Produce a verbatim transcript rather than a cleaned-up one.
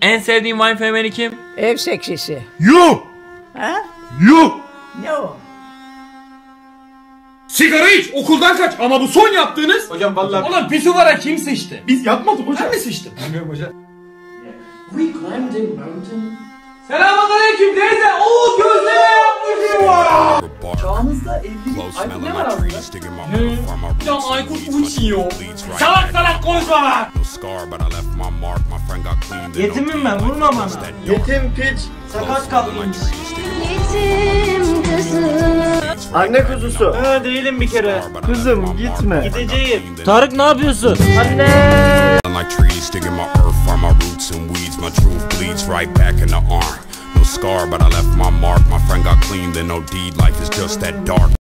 En sevdiğin Vine fenomeni kim? Ev seksisi. Yuh! Ha? Yuh! Ne o? Sigara iç, okuldan kaç. Ama bu son yaptığınız... Hocam vallahi Oğlum pisuvara kim sıçtı? Biz yapmadık hocam. Ben mi sıçtım? Bilmiyorum hocam. we climbed a mountain. Selamünaleyküm teyze. Oo gözleme yapmışım var. Çağımızda evlilik Aykut ne var aslında? Hocam Aykut uçuyor. Salak salak konuşma lan. Yetimim ben, vurma bana. Yetim piç, sakat kalmış. Yetim kızım. Anne kuzusu. Ha değilim bir kere. Kızım gitme. Gideceğim. Tarık ne yapıyorsun? Like trees digging my earth from my roots and weeds. My truth bleeds right back in the arm. No scar, but I left my mark. My friend got clean, then no deed. Life is just that dark.